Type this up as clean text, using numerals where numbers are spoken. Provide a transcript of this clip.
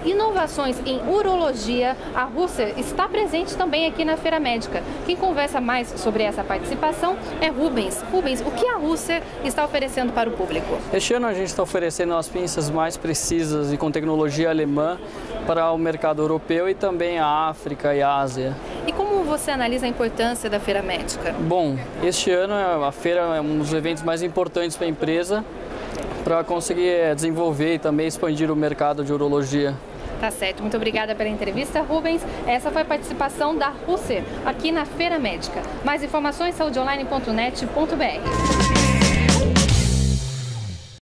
inovações em urologia, a Russer está presente também aqui na Feira Médica. Quem conversa mais sobre essa participação é Rubens. Rubens, o que a Russer está oferecendo para o público? Este ano a gente está oferecendo as pinças mais precisas e com tecnologia alemã para o mercado europeu e também a África e a Ásia. E como você analisa a importância da Feira Médica? Bom, este ano a feira é um dos eventos mais importantes para a empresa para conseguir desenvolver e também expandir o mercado de urologia. Tá certo, muito obrigada pela entrevista, Rubens. Essa foi a participação da Russer aqui na Feira Médica. Mais informações, saudeonline.net.br.